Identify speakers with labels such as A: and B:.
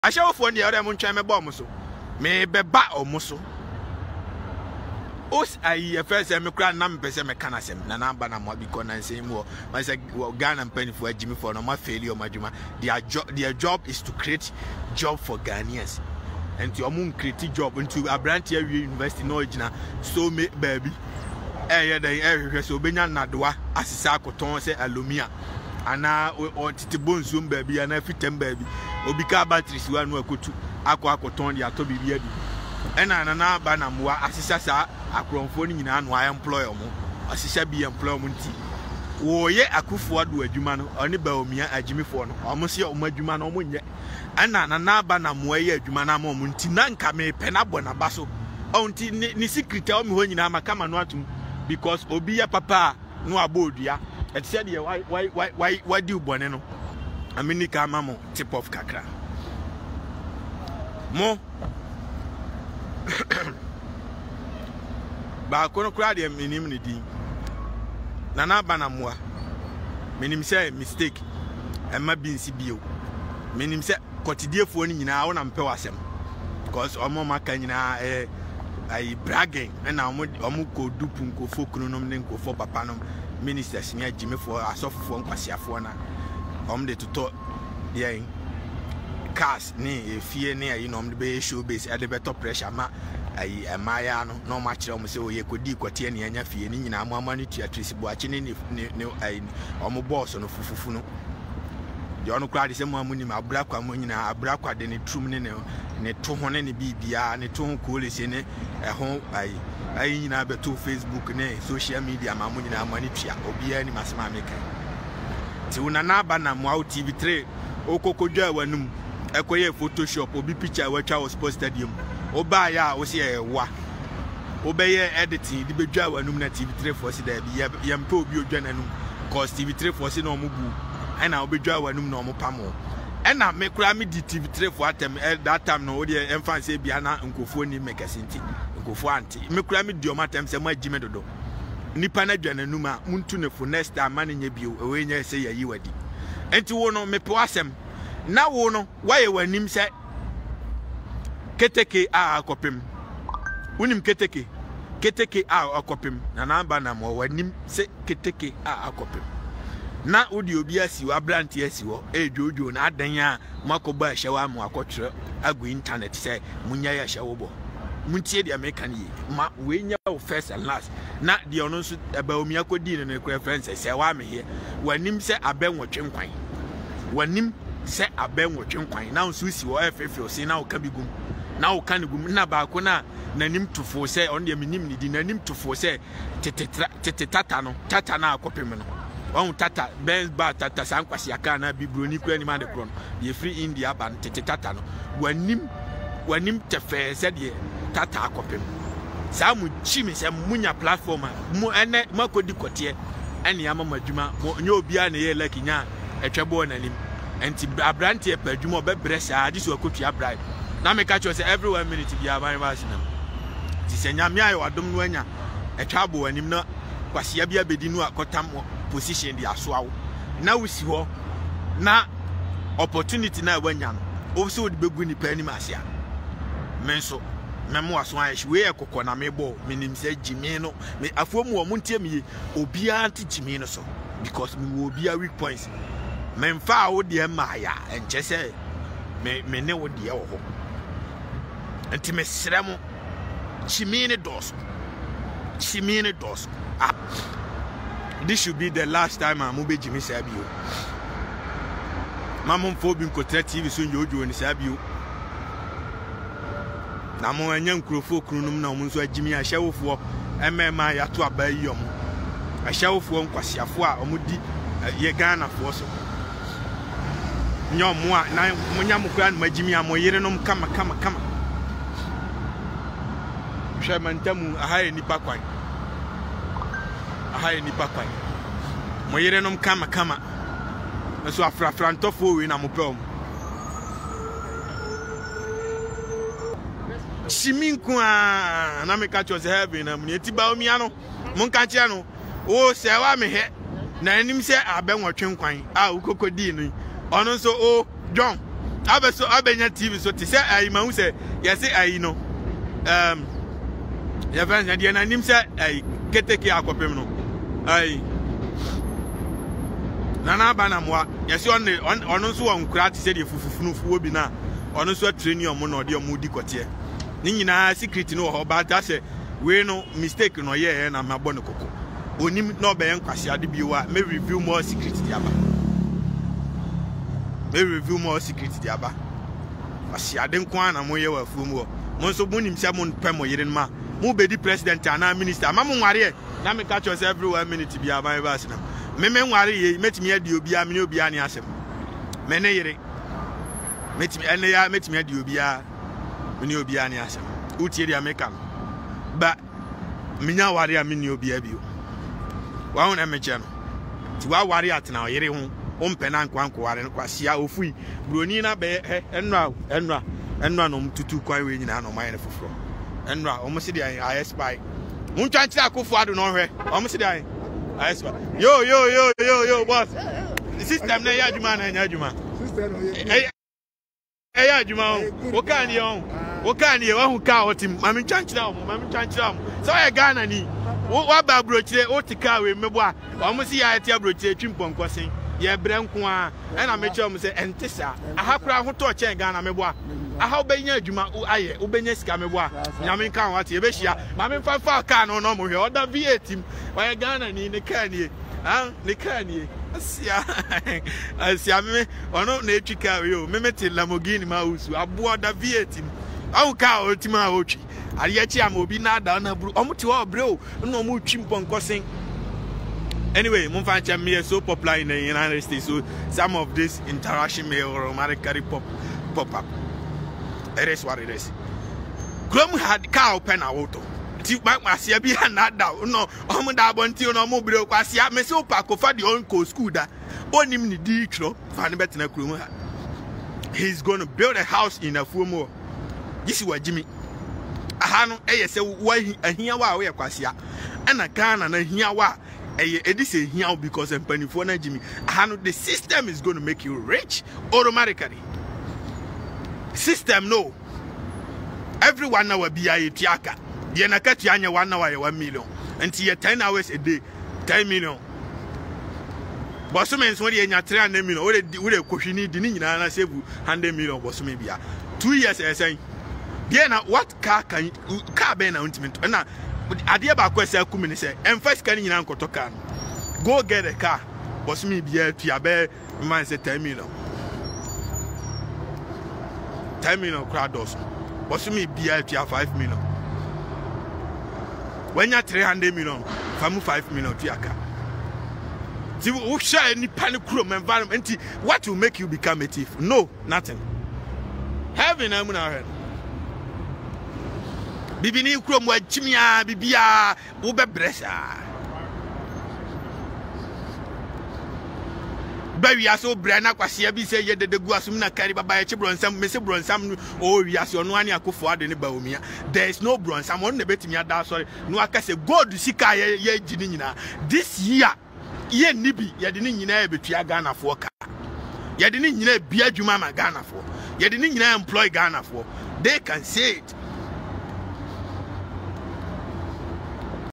A: Ashawo fo ndi ore mo ntwa me ba mo so. Me beba o mo so. Os ayi first me kra na mpese me kana sem na na ba na mo biko na nsem wo man say Ghana mpani for Jimmy for no ma failure majuma. Their job is to create job for Ghanaians. And to omun create job into Abrantia University no original so me baby. Eh then so benya nadoa asisa akoton say alumia. Ana o titibon zoom baby ana fitem baby. Obika batteries wa no akotu akoton dia to bibia bi. Ena na ba na moa asisa sa akronfo ni nyina no employ omo. Asisa bi employ omo nti. Wo ye akufo ado adwuma no oni ba omia agimifo no. Omo se omo adwuma no omo nye. Ena na ba na moa ye adwuma na omo nti na nka me pe na bo na ba so. Onti ni secret a omo ho nyina maka ma no atum because obi ya papa no abodua. Et said why do bone no? Amini ka mamo tip of kakra. Mo ba kono kra de minim ni din. Nana bana moa. Minim say mistake. Emma binsi bio. Minim say kotidiefuo ni nyina wo na mpe wasem. Because omo maka nyina ai bragging na omo ko dupu nkofo kununom ne nkofo papa nom ministers nya Jimmy for asofo nkwasiafo na de to dey cars ni efie ni ayi nom de be show base e de better pressure ma ayi emaya no ma kire omo se oye kodi kote ne anya fie ni nyina amama ni tuatrisi bo achi ni ayi omo boss no fufufu no de ono kra de se mo amuni ma abrakwa mo nyina abrakwa de ne trum ne to ho ne bibia ne to ho ko le se ne ho ayi nyina be to Facebook ne social media ma mo nyina amani tua obia ni masema meka ti una na ba na mo TV3 okokodwa wanum ekoye Photoshop obi picture watwa o sports stadium oba ya o se ewa obeye editing di bedwa wanum na TV3 for se da bi yampe obi odwa nanum cause TV3 for se na omubu ena obedwa wanum na omupamo ena me kura me di TV3 for atem that time no odi emfa se bia na nkofo ni mekasinti nkofo anti me kura me di omatem se ma jime dodo nipa na dwa nanum a muntu ne for next time man nya bio we nya se yayi wadi enti wo no me pe asem na wo no waye wanim se keteke a akopem unim keteke a akopem na namba na mo wanim se keteke a akopem na odi obi asiwo abranti asiwo ejojo na adan a makoba hyewa mu akotire agu internet say munya ya hyewo bo muntie dia mekan yi ma we nya first and last na dia ono so eba omi akodi ne reference Serwaa Amihere wanim se abenwotwe nkwan wanim se abenwotwe nkwan na nso si wo efefe o se na o ka bigum na o ka ne gum na ba ko na nanim tufo se on dia minim ni di nanim tufo se tata na akopem no on tata Benz bar tata sankwasi aka na bibroni kura ni ma de kron ye free India ban tata no wanim tefe se de tata akopem sa mu chimi se munya platform mu ene makodi kote ene ya mama djuma nya obia na ye lucky nya etwebo nanim enti abrante e padwuma obebre sa adi so akotua bribe na me catch say every 1 minute bia ban vasinam ti se nya me ayo adom no anya etwabo anim na kwasia bia bedinu akotam position di asoawo na wusi ho na opportunity na wanya no o so de begu ni pani masia menso memo aso ayeshi we ekokọ na mebo minim se Jimmy no me afuomu o muntie mi obia anti Jimmy no so because me obia weak points memfa wo de maaya enche se me ne wo de wo ho enti me sremo Jimmy ne dos this should be the last time I'm be Jimmy Sabio mamon fobi nkotra TV so nyojo ni Sabio na mo anya nkrofo krunum na mo nso agimi ahyewofo emema ya to abayi yom ahyewofo nkwasiafo a omudi ye Ghana fo so nyomo a na munya mukura na magimi amoyere nom kama hwemantamu ahaye nipa kwan moyere nom kama so afrafra ntofo we na moprom Shiminku na me catch us heaven na me ti ba omi ano mun catch ano o Serwaa Amihere na anim se abenwotwe nkwan a ukokodi no ono so o John abeso abenya TV so te say ayi ma hu say ye say ayi no ya van na dia na nim say ayi keteke akopem no ayi nana bana moa ye say ono so won kura te say de fufufunu fuwo bi na ono so train yo mo na ode mo di kote ni nyina secret no ho ba ta say we no mistake no ye na mabɔ ne koko onim no be enkwase ade bi wa me review more secret di aba asi ade nkwa na mo ye wa fumu wo mo so bunim se mo pɛ mo yire ma mo be di president ana minister ma mo nware na me catch us every 1 minute bi aba ba asena me nware ye metimi ade obi a me obi a ne asem me ne yire metimi ene ya metimi ade obi a me ne obi a ne asem utie dia me kam ba minya ware a me ne obi a bio wa ho na me che no ti wa ware atena yire ho ompena nkwanko ware no kwasia ofui broni na be enwa no mtutu kwan we nyina no maye ne foforo enwa omo se dia I spy muntwa nchira akofo ado no hwe omo se dia I spy yo boss system na ya adwuma na nya adwuma system no ya adwuma o kan ye wa hu ka otim mami nchira o so ya Ghana ni wa ba brochire o tika we mebo a omo se ya tia brochire twimponkosen ye brenko a na me che omo se entesa ahakura ho to che Ghana mebo a aha obenya adwuma aye obenya sika mebo a nyame kan wate ye be hia mame fa ka no no mo hwe oda V8 wa Ghana ni ne ka ni ne ka ni asia me ono na etwika we o memete Lamborghini ma usu abo oda V8 awu ka otima otwi ariye chi am obi na da na buru omo ti wa obre o no mo twimponkosen. Anyway, Mumfancha me is so popular in the United States, so some of this interaction may automatically pop up. It is what it is. Grom had cow pen auto. Tip back my CB and not down. No, Omada Bonti no mobile Quasia, Meso Paco for the uncle school that on him the ditro, Fanny Betina Krum. He's going to build a house in a few more. This is what Jimmy. I know ASA why a here we are Quasia and a can and a here wa. This is here because I'm paying for Jimmy. The system is going to make you rich automatically. System no. Everyone now will be a tiaka. The Nakatianya 1 hour 1 million. Until 10 hours a day, 10 million. Bossumens when you are 300 million, or the question need the save 100 million. Bossumi be 2 years. I say, then what car can car be an ultimate? And now, idea about question come say, and first can you uncle to go get a car. Bossumi be to your bed, man say 10 million. 10 million crowd does. Bossumi be to your 5 million. When you're 300 million, 5 million to your car. You share any panic room environment. What will make you become a thief? No, nothing. Heaven, I'm not heard. Bibini krom wa chimia bibia wo bebresa. Bawi aso brana kwase bi se ye de gu asum na kari baba ye chibronsam me se bronsam o wi aso no ani akofo ade ne baomia. There is no bronsam on ne betimi ada sorry no aka se god sika ye gini nyina. This year ye nibi ye de ne nyina e betua Ghana fo ka. Ye de ne nyina bia adwuma ma Ghana fo. Ye de ne nyina employ Ghana fo. They can say it.